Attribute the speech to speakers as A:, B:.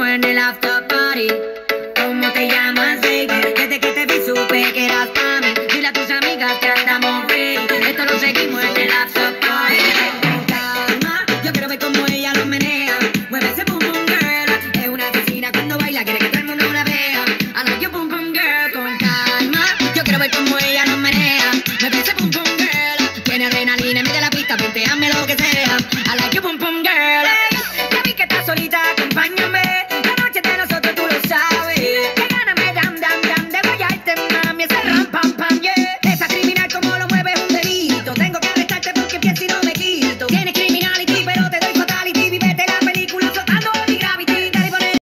A: seguimos en el after party. ¿Cómo te llamas, baby? Desde que te vi supe que eras para mí. Dile a tus amigas que andamos free. Esto lo seguimos en el after